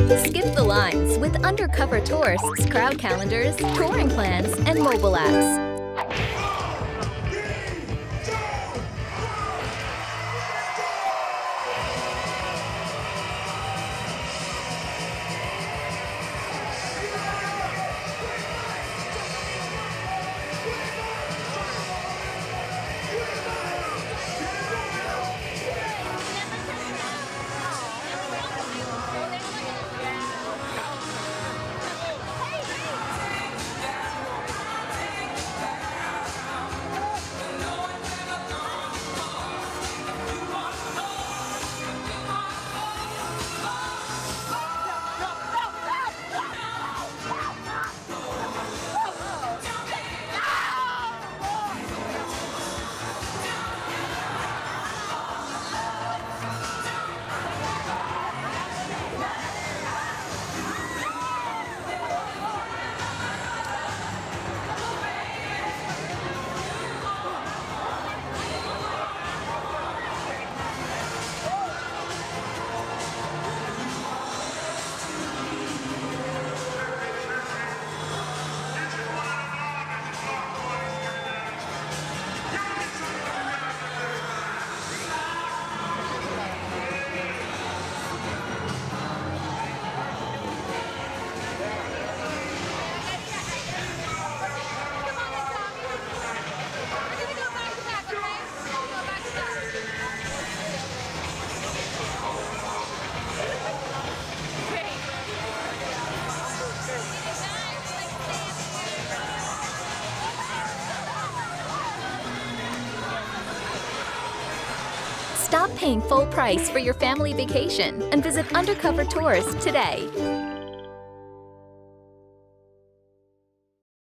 Skip the lines with Undercover Tourist's crowd calendars, touring plans, and mobile apps. Stop paying full price for your family vacation and visit Undercover Tourist today.